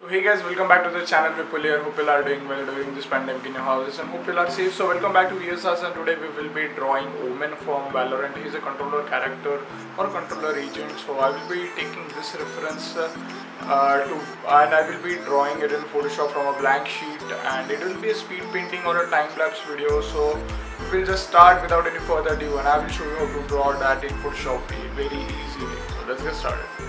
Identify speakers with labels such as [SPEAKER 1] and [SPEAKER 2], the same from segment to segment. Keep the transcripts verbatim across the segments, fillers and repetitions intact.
[SPEAKER 1] Hey guys, welcome back to the channel. Vipul here. Hope you are doing well during this pandemic in your houses and hope you are safe. So welcome back to VSAs, and today we will be drawing Omen from Valorant. He is a controller character or controller agent. So I will be taking this reference uh, uh, to and I will be drawing it in Photoshop from a blank sheet, and it will be a speed painting or a time lapse video. So we'll just start without any further ado, and I will show you how to draw that in Photoshop very easily. So let's get started.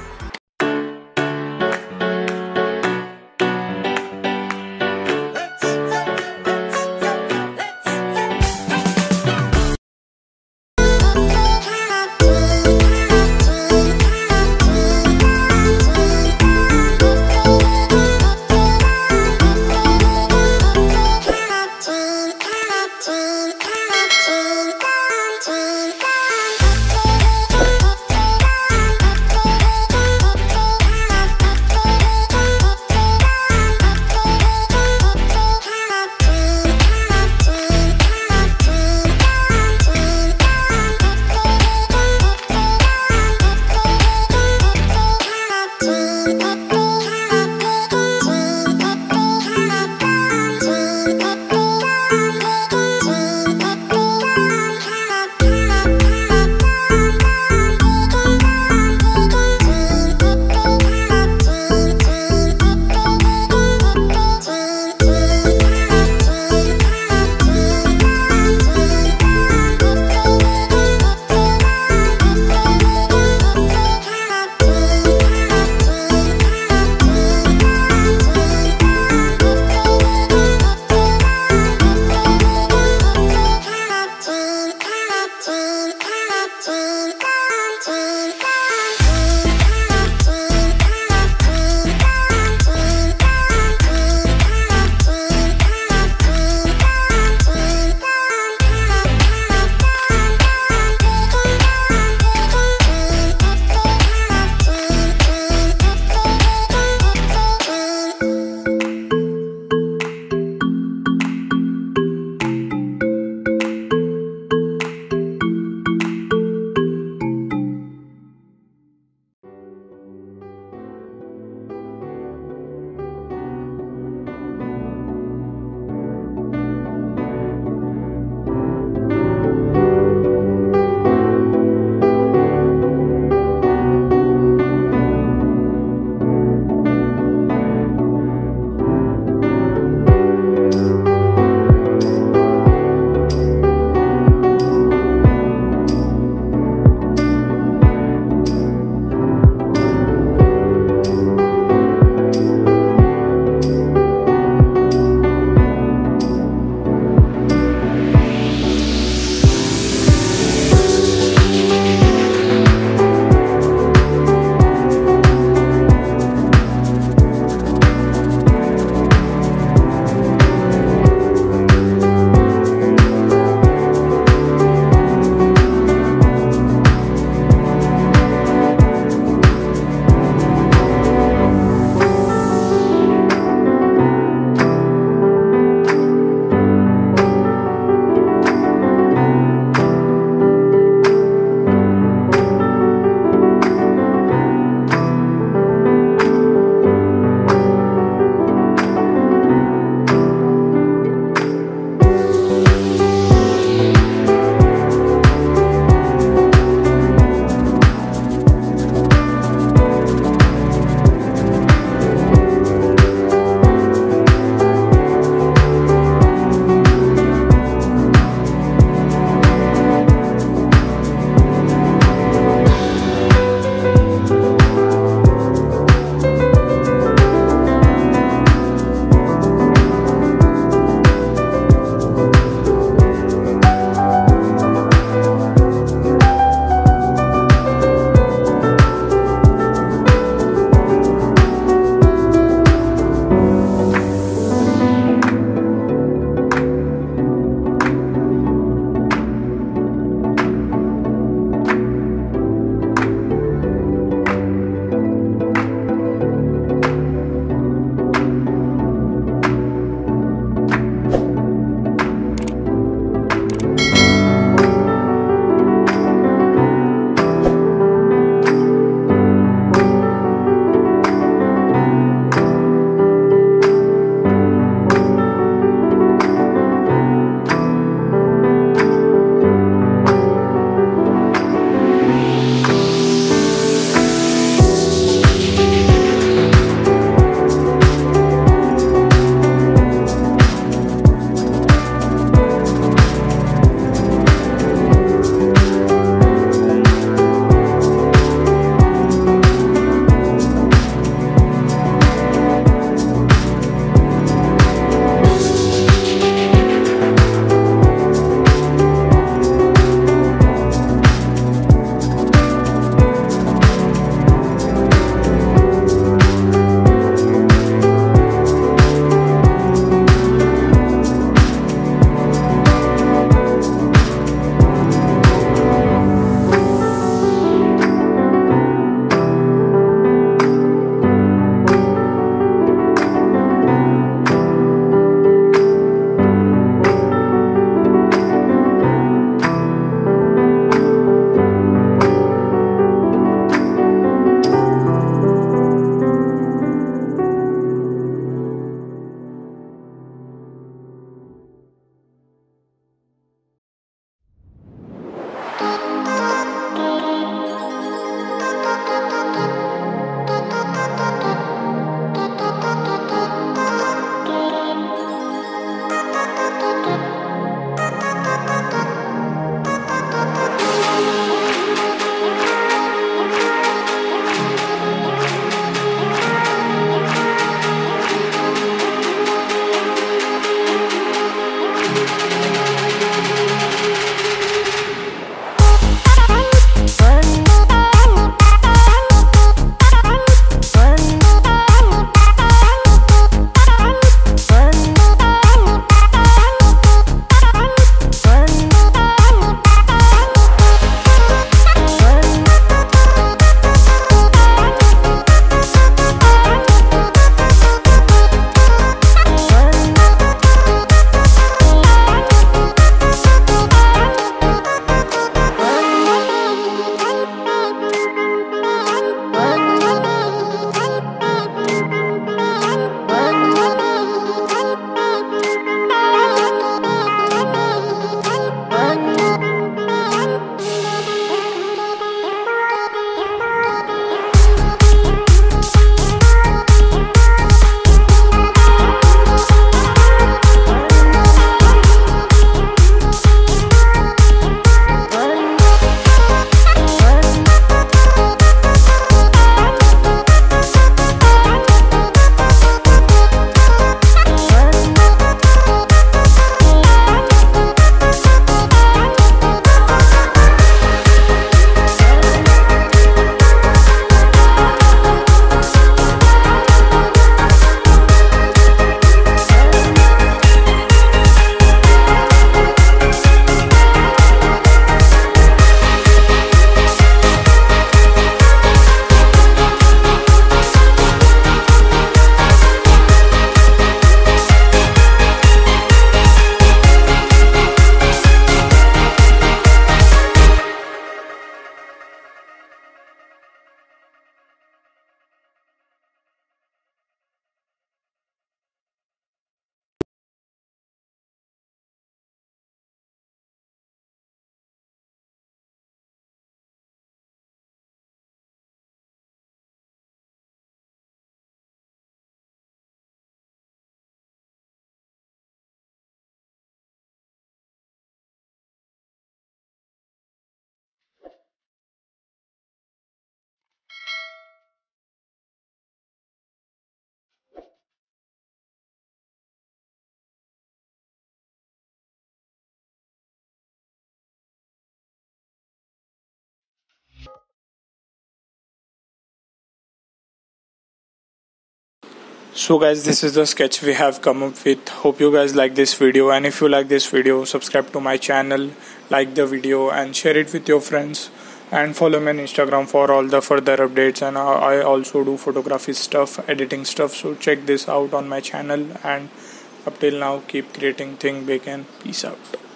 [SPEAKER 1] So guys, this is the sketch we have come up with. Hope you guys like this video, and if you like this video, subscribe to my channel, like the video and share it with your friends, and follow me on Instagram for all the further updates. And I also do photography stuff, editing stuff, so check this out on my channel. And up till now, keep creating, think big, and peace out.